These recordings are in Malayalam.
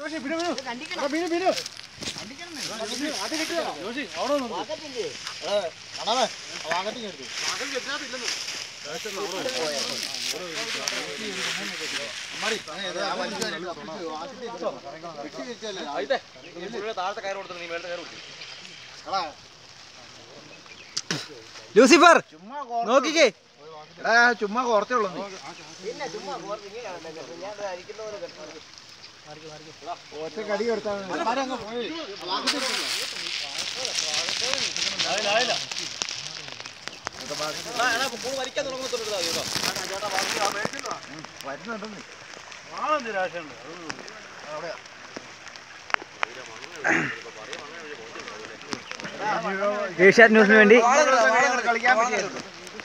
ലൂസിഫർ നോക്കിക്കേ ചുമ്മാ കുറച്ചേ ഉള്ളൂ ഒറ്റ കടി കൊടുത്താൽ ഏഷ്യാനെറ്റ് ന്യൂസിന് വേണ്ടി കളിക്കാൻ പറ്റിയത്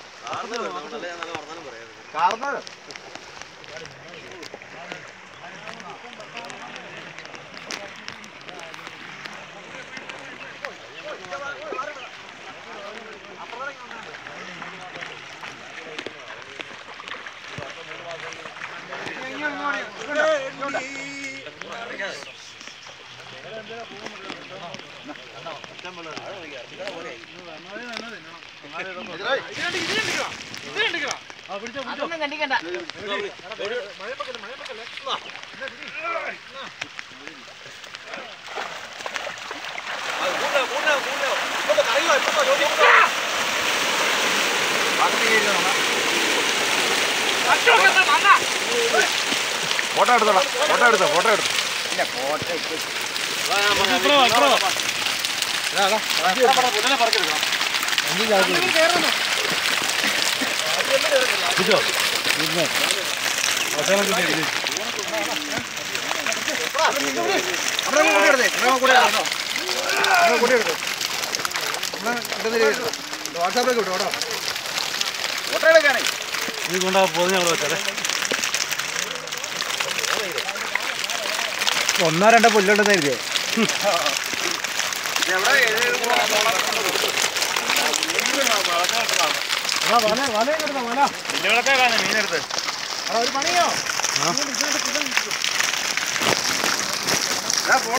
ഫോട്ടോ എടുത്തോളാം ഫോട്ടോ എടുത്തു വാട്സാപ്പിലേക്ക് വിട്ടു കേട്ടോ ഫോട്ടോ എടുക്കാനേ ഇത് കൊണ്ടാ പോകുന്ന ഞങ്ങൾ വെച്ചാലേ ഒന്നോ രണ്ടോ പുല്ലുണ്ടെന്ന് എഴുതിയോ മീനെടുത്ത് ഒരു പണിയോ